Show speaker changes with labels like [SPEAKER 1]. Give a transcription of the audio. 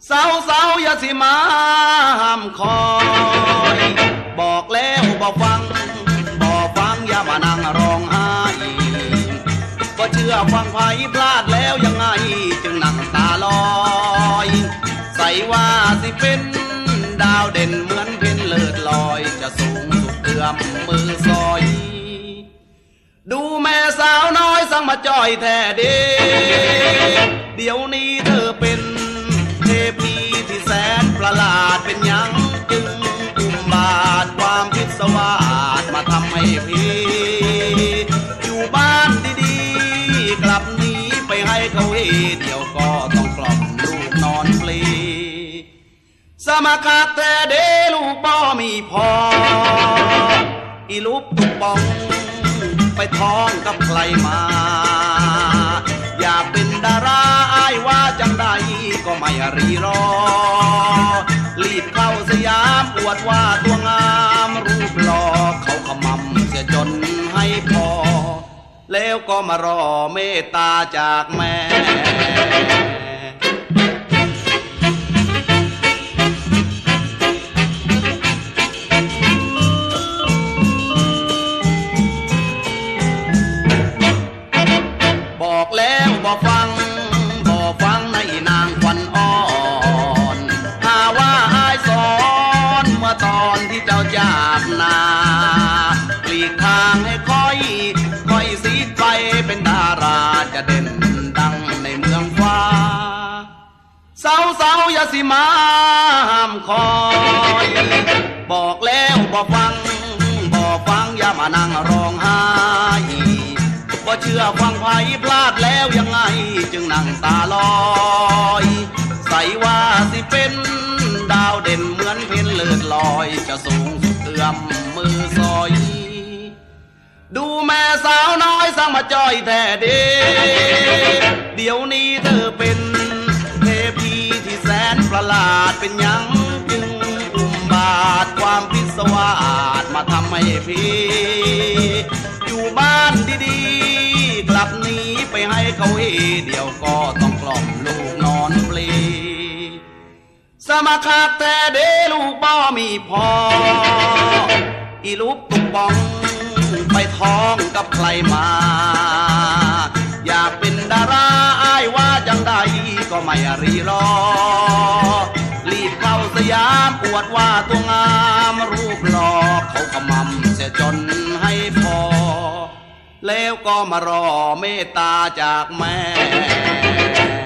[SPEAKER 1] สาวอย่าสิมาห้ามคอยบอกแล้วบอกฟังอย่ามานั่งร้องไห้ก็เชื่อฟังไผ่พลาดแล้วยังไงจึงนั่งตาลอยใส่ว่าสิเป็นดาวเด่นเหมือนเพ็ญเลิศลอยจะสูงสุดเอื้อมมือซอยดูแม่สาวน้อยสั่งมาจ่อยแท้เด้เดี๋ยวนี้เธอเป็นเทพีที่แสนประหลาดเป็นยังจึงอุ้มบาทความพิศวาสมาทำให้พี่อยู่บ้านดีๆกลับหนีไปให้เขาเห็นเดี๋ยวก็ต้องกล่อมลูกนอนเปลสมาคาแต่เดลูกบ่มีพออีลูกตุกปองไปท้องกับใครมาอยากเป็นดาราอ้ายว่าจังใดก็ไม่รีรอรีบเข้าสยามอวดว่าตัวงามรูปหล่อเขาขมำเสียจนให้พอแล้วก็มารอเมตตาจากแม่บอกแล้วบอกฟังในนางควันอ่อนหาว่าอายสอนเมื่อตอนที่เจ้าจากนาปลีกทางให้ค่อยสีไปเป็นดาราจะเด่นดังในเมืองฟ้าสาวอย่าสิมาห้ามคอยบอกแล้วบอกฟังอย่ามานั่งร้องไห้ก็เชื่อฟังไผ่พลาดแล้วยังไงจึงนั่งตาลอยใส่ว่าสิเป็นดาวเด่นเหมือนเพ็ญเลิศลอยจะสูงสุดเอื้อมมือซอยดูแม่สาวน้อยสั่งมาจ่อยแท้เด้เดี๋ยวนี้เธอเป็นเทพีที่แสนประหลาดเป็นยังจึงอุ้มบาทความพิศวาสมาทำให้พี่อยู่บ้านดีๆกลับหนีไปให้เขาเห็นเดี๋ยวก็ต้องกล่อมลูกนอนเปลสมาคาแต่เดลูกบ่มีพออีลูกตุกปองไปท้องกับใครมาอยากเป็นดาราอ้ายว่าจังใดก็ไม่รีรอรีบเข้าสยามอวดว่าตัวงามรูปหล่อเขาขมำเสียจนให้พอแล้วก็มารอเมตตาจากแม่